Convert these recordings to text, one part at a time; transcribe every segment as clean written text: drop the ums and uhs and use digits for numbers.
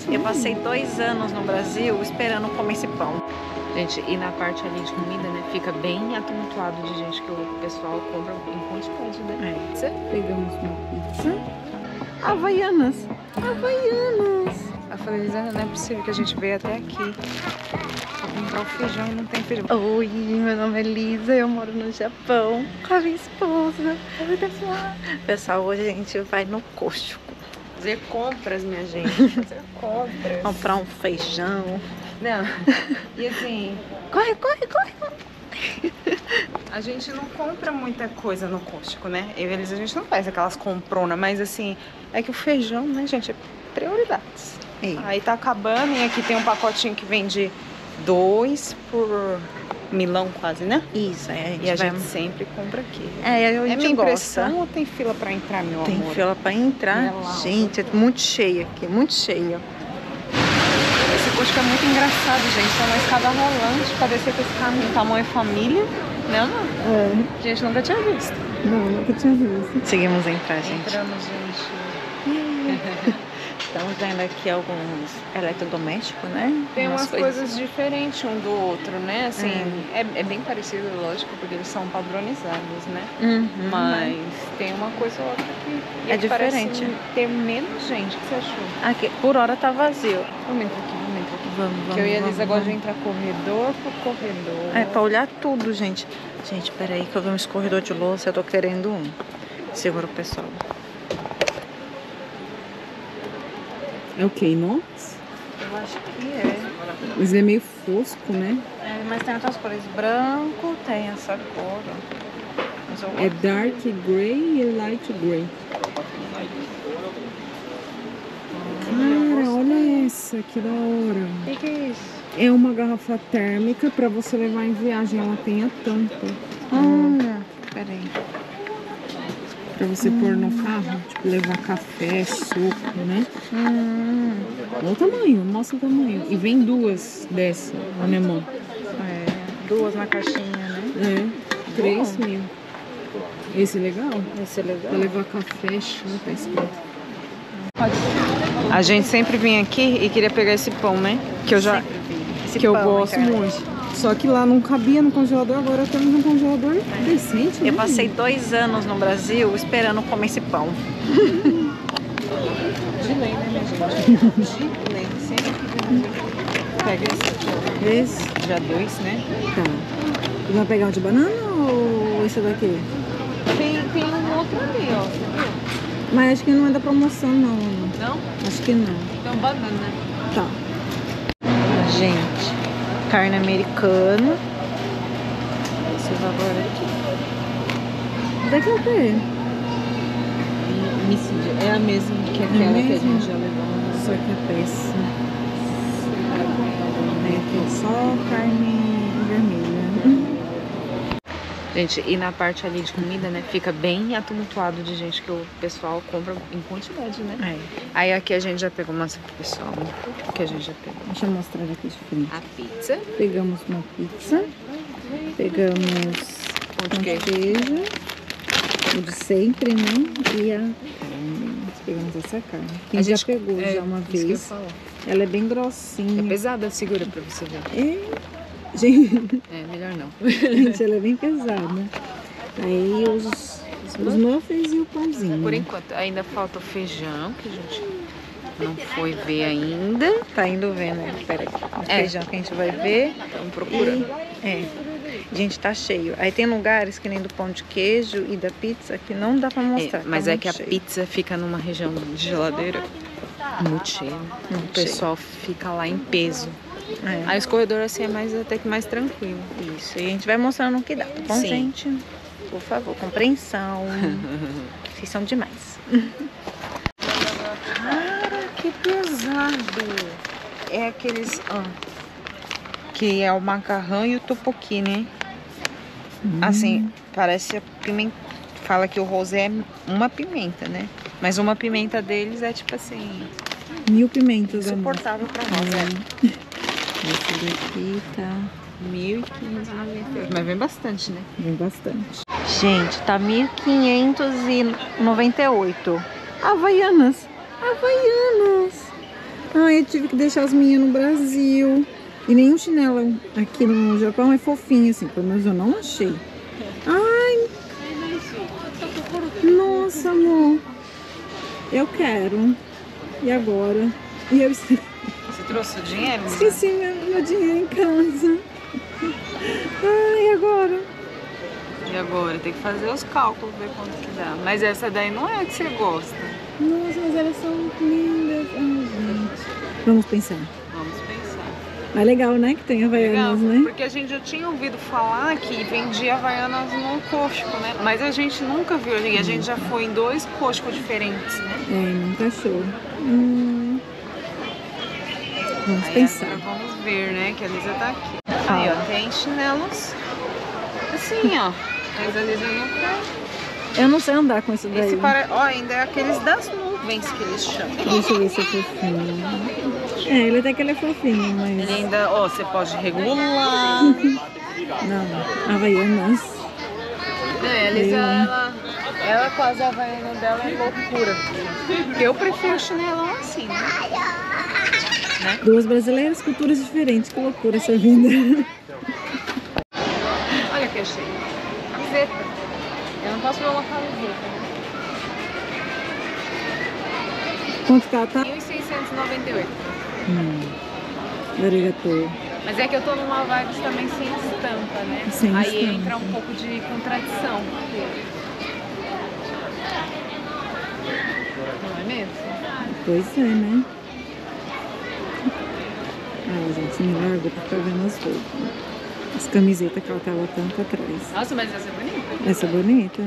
Eu passei 2 anos no Brasil esperando comer esse pão. Gente, e na parte ali de comida, né, fica bem atumultuado de gente que o pessoal compra em quantidade, né? Pegamos uma pizza. Havaianas! Havaianas! Eu falei, Lisandra, não é possível que a gente veio até aqui pra comprar o feijão e não tem feijão. Oi, meu nome é Lisa, eu moro no Japão com a minha esposa. Oi, pessoal! Pessoal, hoje a gente vai no Costco. Fazer compras, minha gente. Fazer compras. Comprar um feijão. Não. E assim, Corre, corre, corre! a gente não compra muita coisa no Costco, né? A gente não faz aquelas compronas, mas assim, é que o feijão, né, gente, é prioridades. Aí tá acabando e aqui tem um pacotinho que vende 2 por milão quase, né? Isso, é. E a gente sempre compra aqui. É É minha impressão ou tem fila pra entrar, meu Tem amor? fila pra entrar. Gente, é muito cheia aqui, muito cheia. Esse Costco é muito engraçado, gente. É uma escada rolante pra descer com esse caminho. Tamanho família. Não, não. A gente nunca tinha visto. Não, nunca tinha visto. Seguimos entrar, gente. Entramos, gente. Estamos vendo aqui alguns eletrodomésticos, né? Tem umas coisas diferentes um do outro, né? Assim, é bem parecido, lógico, porque eles são padronizados, né? Mas tem uma coisa ou outra que é diferente. Parece ter menos gente. O que você achou? Aqui, por hora tá vazio. Vamos entrar aqui, vamos entrar aqui. Vamos. Porque eu e a Elisa gostam de entrar corredor por corredor. É, pra olhar tudo, gente. Gente, peraí que eu vi um escorredor de louça, eu tô querendo um. Segura o pessoal. É o que, inox? Eu acho que é. Mas ele é meio fosco, né? É, mas tem outras cores. Branco, tem essa cor. Mas É dark gray e light gray. Cara, olha essa, que da hora. O que é isso? É uma garrafa térmica pra você levar em viagem. Ela tem a tampa. Peraí. Pra você pôr no carro, tipo, levar café, suco, né? Olha o tamanho, mostra o tamanho. E vem 2 dessa, alemão. É, 2 na caixinha, né? É, 3 mil. Esse é legal? Esse é legal. Pra levar café, chá, tá escrito. A gente sempre vem aqui e queria pegar esse pão, né? Que eu já... Que eu gosto muito. Só que lá não cabia no congelador, agora temos um congelador decente, né? Eu passei 2 anos no Brasil esperando comer esse pão. De lei, né, minha gente? De lei. Sempre que vem. Pega esse aqui, ó. Esse? Já 2, né? Tá. Você vai pegar o de banana ou esse daqui? Tem um outro ali, ó. Você viu? Mas acho que não é da promoção, não. Não? Acho que não. Então banana. Tá. Gente, carne americana. Esse valor aqui. Daqui é o quê? É a mesma que aquela que a gente já levou. Só que é preço. É aqui só carne vermelha. Gente, e na parte ali de comida, né, fica bem atumultuado de gente que o pessoal compra em quantidade, né? Aí aqui a gente já pegou, mostra pro pessoal o que a gente já pegou. Deixa eu mostrar aqui de frente. A pizza. Pegamos uma pizza, pegamos pão de queijo, o de sempre, né? E a pegamos essa carne. A gente já pegou já uma vez. Ela é bem grossinha. É pesada, segura pra você ver. Gente, melhor não. gente, ela é bem pesada. Aí os muffins e o pãozinho. Por enquanto, ainda falta o feijão, que a gente não foi ver ainda. Tá indo ver, né? Espera aqui. O feijão que a gente vai ver. Estamos procurando. Gente, tá cheio. Aí tem lugares que nem do pão de queijo e da pizza que não dá pra mostrar. Mas tá é que cheio. A pizza fica numa região de geladeira muito cheia. O pessoal fica lá em peso. Aí os corredores assim é até que mais tranquilo. Isso. E a gente vai mostrando o que dá, tá bom, gente? Por favor, compreensão. Vocês são demais. Cara, que pesado. É aqueles... que é o macarrão e o tteokbokki, né? Assim, parece a pimenta. Fala que o rosé é uma pimenta, né? Mas uma pimenta deles é tipo assim... 1000 pimentas. Insuportável pra nós, Esse daqui tá 1.598. Mas vem bastante, né? Vem bastante. Gente, tá 1.598. Havaianas. Havaianas. Ai, eu tive que deixar as minhas no Brasil. E nenhum chinelo aqui no Japão é fofinho, assim. Pelo menos eu não achei. Ai! Nossa, amor. Eu quero. E agora? E eu esqueci. Você trouxe o dinheiro? Esqueci meu dinheiro em casa. Ai, e agora? E agora? Tem que fazer os cálculos, ver quanto que dá. Mas essa daí não é a que você gosta. Nossa, mas elas são lindas. Ai, gente. Vamos pensar. Vamos pensar. É legal, né? Que tem Havaianas, né? Porque a gente já tinha ouvido falar que vendia Havaianas no Costco, né? Mas a gente nunca viu. E a gente já foi em 2 Costco diferentes, né? É, nunca achou. Vamos Aí pensar. agora vamos ver, né? Que a Lisa tá aqui. Aí, ó, tem chinelos assim, ó. Mas a Lisa não quer. Eu não sei andar com isso daí. Esse ó, ainda é aqueles das nuvens que eles chamam. Deixa eu ver se é fofinho. É, ele até que ele é fofinho, mas... Ele ainda, ó, você pode regular. Não, Havaianas. É, a Lisa, ela com as Havaianas dela é loucura. Eu prefiro chinelão assim, né? 2 brasileiras, culturas diferentes. Que loucura essa vida. Olha que achei. Camiseta. Eu não posso ver uma camiseta, né? Quanto que ela tá? 1.698. Arigatou. Mas é que eu tô numa vibe também sem estampa, né? Sem Aí estampa. entra um pouco de contradição. Não é mesmo? Pois é, né? Ah, gente, me larga pra ficar vendo as roupas. As camisetas que ela tava tanto atrás. Nossa, mas essa é bonita. Essa é bonita.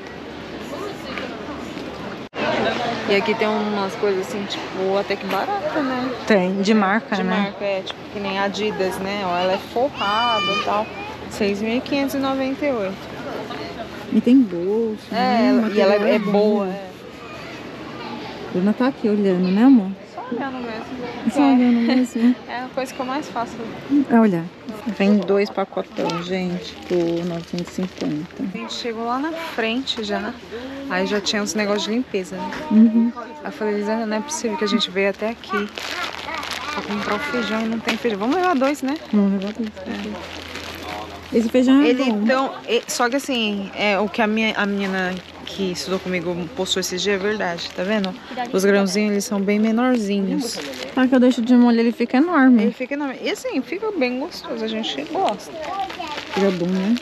E aqui tem umas coisas assim, tipo, até que barata, né? Tem, de marca, De né? marca, é tipo que nem Adidas, né? Ó, ela é forrada e tal. 6.598. E tem bolso, né? O E ela material é bom. boa. É. Bruna tá aqui olhando, né, amor? Só olhando mesmo. Só olhando mesmo. É a coisa que eu mais faço. Olha, vem 2 pacotão, gente, por 950. A gente chegou lá na frente já. Aí já tinha uns negócios de limpeza, né? Aí eu falei, Lisa, não é possível que a gente veio até aqui pra comprar o feijão e não tem feijão. Vamos levar 2, né? Vamos levar tudo. Esse feijão é bom. Então, só que assim, o que a menina que estudou comigo postou esse dia é verdade, tá vendo? Os grãozinhos, eles são bem menorzinhos. Tá, que eu deixo de molho, ele fica enorme. Ele fica enorme. E assim, fica bem gostoso, a gente gosta. Fica bom, né?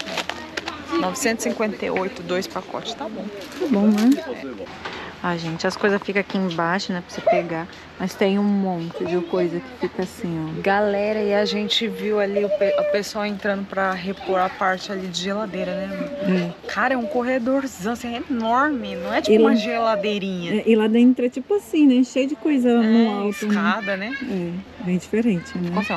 958, 2 pacotes, tá bom. Tá bom, né? Ah, gente, as coisas ficam aqui embaixo, né, pra você pegar. Mas tem um monte de coisa que fica assim, ó. Galera, e a gente viu ali o pessoal entrando pra repor a parte ali de geladeira, né? Cara, é um corredorzão, assim, é enorme, não é tipo uma geladeirinha. E lá dentro é tipo assim, né? Cheio de coisa no alto. Escada, né? É, bem diferente, né? Nossa,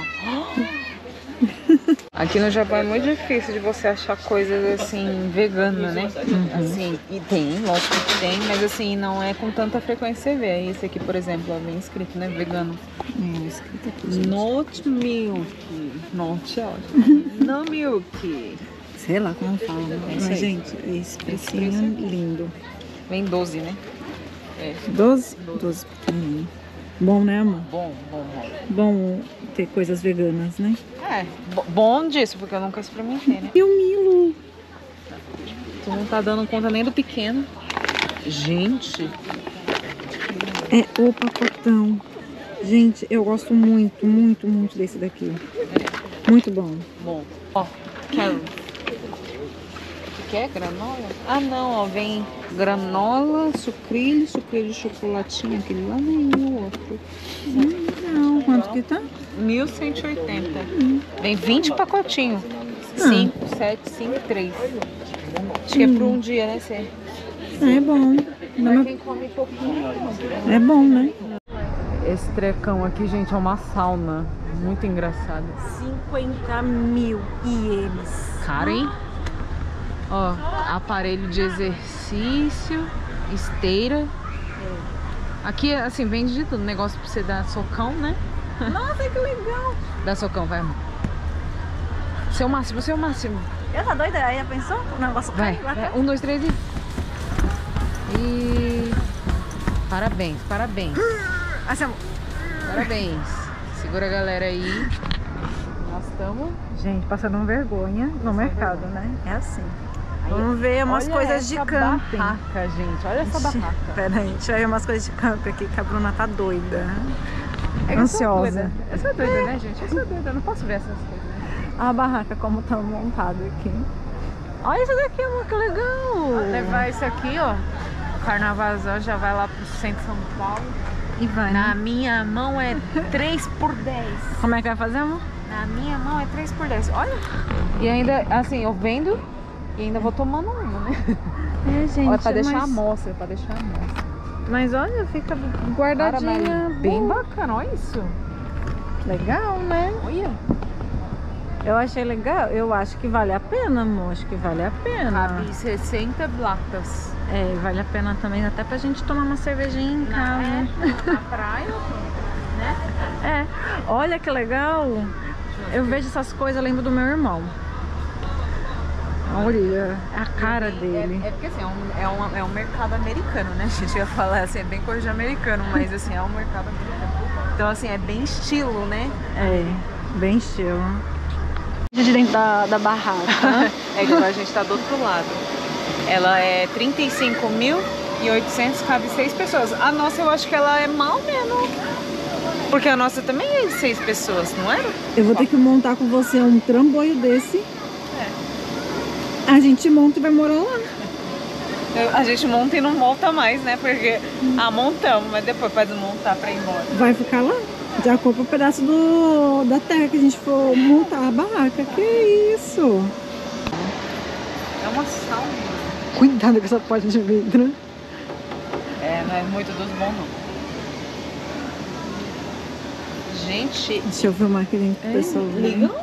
aqui no Japão é muito difícil de você achar coisas assim, veganas, né? Assim, e tem, lógico que tem, mas assim, não é com tanta frequência você vê. Esse aqui, por exemplo, ó, bem escrito, né? Vegano. Escrito aqui, gente. Not milk. Not, ó. No milk. Sei lá como fala, né? Mas, gente, esse precinho lindo. Vem 12, né? 12? 12 pequenininho. Bom, né, amor? Bom. Bom ter coisas veganas, né? Bom disso, porque eu nunca experimentei, né? E o Milo? Tu não tá dando conta nem do pequeno. Gente. É o pacotão. Gente, eu gosto muito, muito, muito desse daqui. Muito bom. Bom. Ó, quero. O que é? Granola? Ah, não, ó, vem granola, sucrilho de chocolatinho, aquele lá nem o outro. Não, quanto que tá? 1.180. Vem 20 pacotinhos. 5, 7, 5, 3. Acho que é por um dia, né, Cê? É bom. Pra quem come pouquinho. É bom, né? Esse trecão aqui, gente, é uma sauna. Muito engraçado. 50.000 ienes. Caro, hein? Ó, aparelho de exercício, esteira. Aqui, assim, vende de tudo. Negócio pra você dar socão, né? Nossa, que legal. Dá socão, vai, amor. Seu máximo, seu máximo. Eu tá doida? Aí pensou? O negócio Vai, vai. 1, 2, 3 e... Parabéns, parabéns. Assim, amor. Parabéns. Segura a galera aí. Nós estamos... Gente, passando vergonha no mercado, né? É assim. Vamos ver umas coisas de camping. Barraca, gente. Olha essa barraca. Pera aí, deixa eu ver umas coisas de camping aqui, que a Bruna tá doida. É que Ansiosa. Eu sou doida, né, gente? Eu sou doida, eu não posso ver essas coisas. A barraca como tá montada aqui. Olha isso daqui, amor, que legal. Levar isso aqui, ó. O carnavazão já vai lá pro centro de São Paulo. E vai, Na né? minha mão é 3 por 10. Como é que vai fazer, amor? Na minha mão é 3 por 10. Olha. E ainda, assim, eu vendo e ainda vou tomando uma, né? É, gente. Olha, pra deixar a mas... amostra, pra deixar a amostra. Mas olha, fica Cara, guardadinha. mas bem bacana, olha isso. Legal, né? Olha. Eu achei legal. Eu acho que vale a pena, amor. Acho que vale a pena. Cabe 60 latas. É, vale a pena também até pra gente tomar uma cervejinha em casa. Na praia, né? É. Olha que legal. Eu vejo essas coisas, eu lembro do meu irmão. Olha a cara dele. É porque assim, é um mercado americano, né? A gente ia falar assim, é bem coisa de americano, mas assim, é um mercado americano. Então assim, é bem estilo, né? É, bem estilo. De dentro da barraca. É que agora a gente tá do outro lado. Ela é 35.800, cabe 6 pessoas. A nossa eu acho que ela é mal menos. Porque a nossa também é de 6 pessoas, não era? Eu vou ter que montar com você um trambolho desse. A gente monta e vai morar lá. A gente monta e não volta mais, né? Porque montamos, mas depois para desmontar pra ir embora. Vai ficar lá. Já compra um pedaço da terra que a gente for montar a barraca. Que isso? É uma sauna. Cuidado com essa porta de vidro. É, não é muito dos bons, não. Gente... Deixa eu filmar aqui dentro pro pessoal ver. Legal.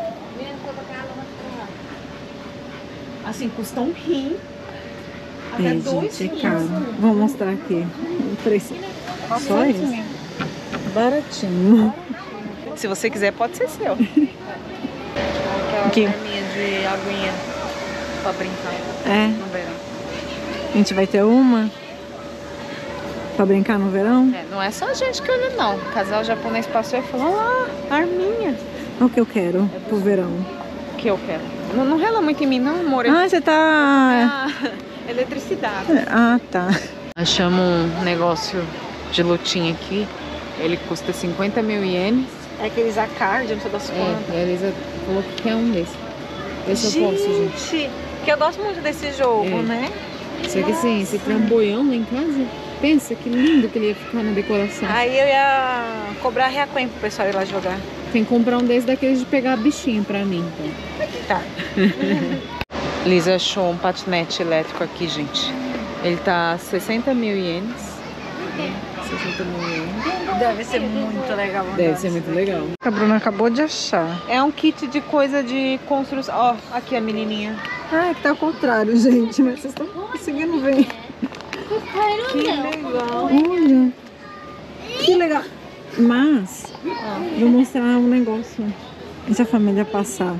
Assim, custa um rim. Até É, 2 gente, é rins. caro. Vou mostrar aqui. O preço. Só isso? Baratinho. Se você quiser, pode ser seu. Aquela Aqui. arminha de aguinha pra brincar É, no verão. a gente vai ter uma pra brincar no verão. É, não é só a gente que olha, não. O casal japonês passou e falou, olha lá, arminha. Olha o que eu quero pro verão. O que eu quero. Não rela muito em mim, não, amor. Ah, você tá... Eletricidade. Ah, tá. Achamos um negócio de lutinha aqui. Ele custa 50.000 ienes. É aqueles Acard, não sei das quantas. E a Elisa falou que quer um desse. Esse eu posso, gente. Que eu gosto muito desse jogo, É. né? Só que assim, esse trambolhão lá em casa, pensa que lindo que ele ia ficar na decoração. Aí eu ia cobrar reaquém pro pessoal ir lá jogar. Tem que comprar um desses daqueles de pegar bichinho pra mim, então. Tá. Lisa achou um patinete elétrico aqui, gente. Ele tá 60.000 ienes. 60.000 ienes. Deve ser muito legal. Deve ser muito legal. A Bruna acabou de achar. É um kit de coisa de construção. Ó, aqui a menininha. Ah, é que tá ao contrário, gente. Mas vocês estão conseguindo ver. Que legal. Olha. Que legal. Mas, vou mostrar um negócio. E se a família passar?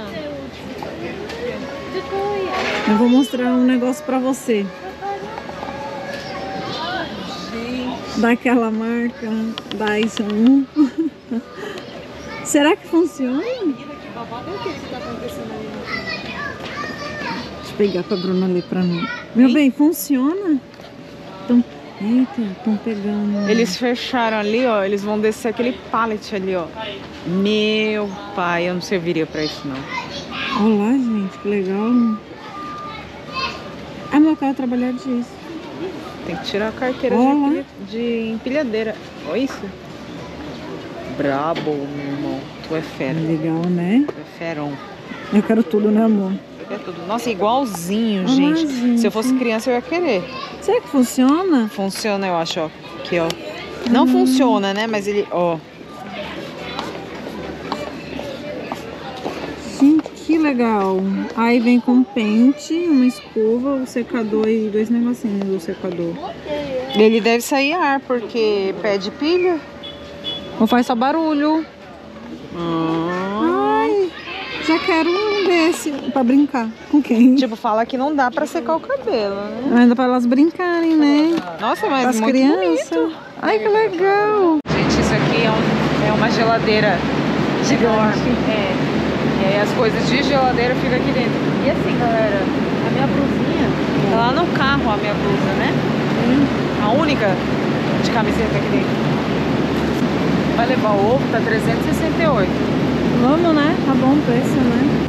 Eu vou mostrar um negócio pra você. Daquela marca Dyson. Será que funciona? Deixa eu pegar pra Bruna ler pra mim. Meu bem, funciona? Eita, estão pegando. Eles fecharam ali, ó. Eles vão descer aquele pallet ali, ó. Meu pai, eu não serviria pra isso, não. Olha lá, gente, que legal. Ah, meu cara trabalhar disso. Tem que tirar a carteira Olha. de empilhadeira. Olha isso. Brabo, meu irmão. Tu é fera. Legal, né? Tu é ferão. Eu quero tudo, né, amor? É tudo. Nossa, igualzinho, Ah, gente. gente. Se eu fosse criança, eu ia querer. Será que funciona? Funciona, eu acho, ó. Aqui, ó. Não funciona, né? Mas ele, ó. Gente, que legal. Aí vem com pente, uma escova, o secador e 2 negocinhos do secador. Ele deve sair ar, porque pede pilha. Não faz só barulho. Ai, já quero um desse pra brincar. Com quem? Tipo, fala que não dá pra secar o cabelo, né? Ainda pra elas brincarem, né? Nossa, mas As muito crianças. bonito. Ai, que legal. Gente, isso aqui é um uma geladeira Gigante. É. E aí as coisas de geladeira ficam aqui dentro. E assim, galera, a minha blusinha Tá lá no carro a minha blusa, né? A única de camiseta aqui dentro. Vai levar o ovo, tá 368. Vamos, né? Tá bom o preço, né?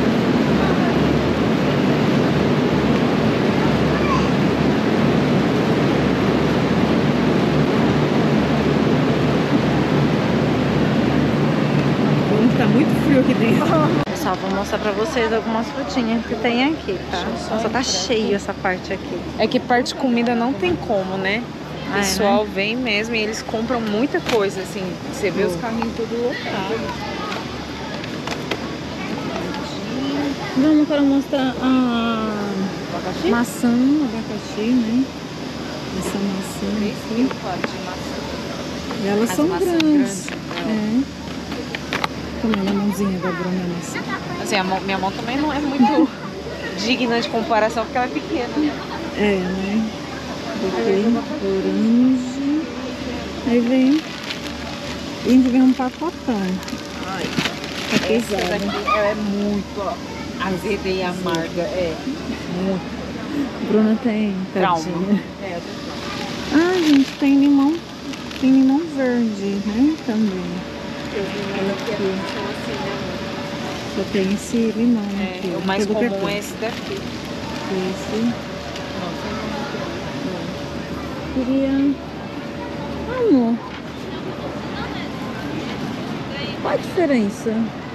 Tá muito frio aqui dentro. Pessoal, vou mostrar pra vocês algumas frutinhas que tem aqui, tá? Nossa, tá cheio essa parte aqui. É que parte de comida não tem como, né? O pessoal vem mesmo e eles compram muita coisa, assim. Você vê os carrinhos tudo lotados. Vamos para mostrar a maçã, abacaxi, né? Essa maçã aqui. E elas são grandes. É. Como é a mãozinha da Bruna maçã. Assim, minha mão também não é muito digna de comparação porque ela é pequena. É, né? Botei orange. Aí vem. E a gente vem um pacotão. Ai, tá pesado. Essa daqui, ela é muito, ó, azeda e amarga. É, muito. Bruna tem Trauma. tadinha. É, eu tô... Ah, gente, tem limão. Tem limão verde, né? Também. Aqui. São assim, né? Só tem esse limão aqui. O mais comum é esse daqui. Esse. Queria... Amor. Qual a diferença?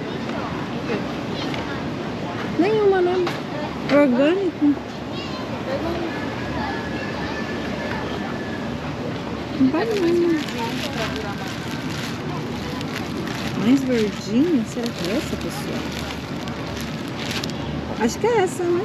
Nenhuma, né? Orgânico. Banana. Mais verdinha? Será que é essa, pessoal? Acho que é essa, né?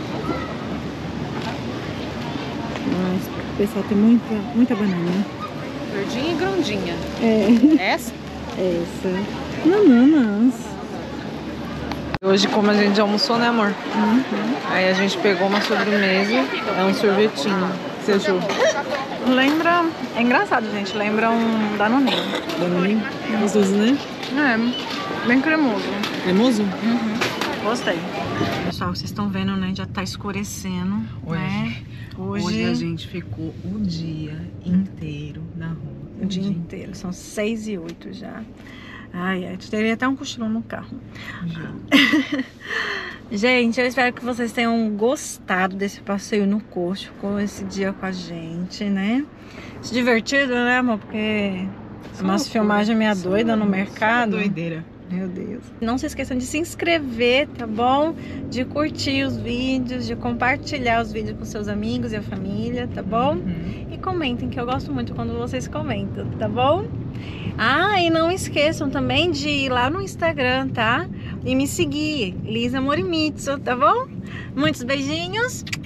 Mas, pessoal, tem muita banana. Verdinha e grandinha. É. Essa? Essa. Bananas. Hoje, como a gente almoçou, né, amor? Aí a gente pegou uma sobremesa. É um sorvetinho. Você achou? Lembra... É engraçado, gente. Lembra um danoninho. Danoninho? Gostoso, né? É. Bem cremoso. Cremoso? Gostei. Pessoal, vocês estão vendo, né? Já tá escurecendo, né? Hoje a gente ficou o dia inteiro na rua. O dia inteiro. São 6h08 já. Ai, ai. Teria até um cochilão no carro. Gente, eu espero que vocês tenham gostado desse passeio no Coxo, com esse dia com a gente, né? Se divertido, né, amor? Porque é uma filmagem meia doida no mercado. Doideira. Meu Deus. Não se esqueçam de se inscrever, tá bom? De curtir os vídeos, de compartilhar os vídeos com seus amigos e a família, tá bom? E comentem, que eu gosto muito quando vocês comentam, tá bom? Ah, e não esqueçam também de ir lá no Instagram, tá? E me seguir, Lisa Morimitsu, tá bom? Muitos beijinhos